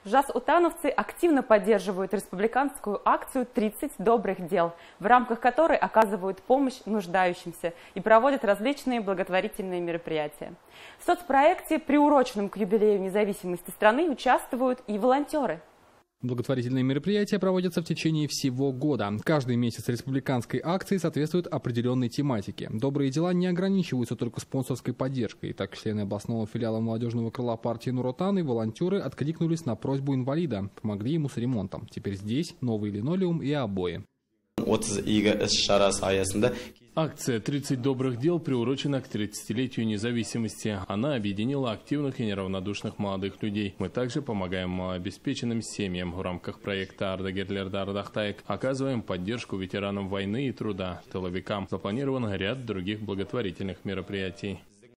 Жас-утановцы активно поддерживают республиканскую акцию «30 добрых дел», в рамках которой оказывают помощь нуждающимся и проводят различные благотворительные мероприятия. В соцпроекте, приуроченном к юбилею независимости страны, участвуют и волонтеры. Благотворительные мероприятия проводятся в течение всего года. Каждый месяц республиканской акции соответствует определенной тематике. Добрые дела не ограничиваются только спонсорской поддержкой. Так, члены областного филиала молодежного крыла партии Нур-Отан и волонтеры откликнулись на просьбу инвалида. Помогли ему с ремонтом. Теперь здесь новый линолеум и обои. Акция «30 добрых дел» приурочена к 30-летию независимости. Она объединила активных и неравнодушных молодых людей. Мы также помогаем малообеспеченным семьям в рамках проекта «Ардагерлерді ардақтайық». Оказываем поддержку ветеранам войны и труда, тыловикам. Запланирован ряд других благотворительных мероприятий.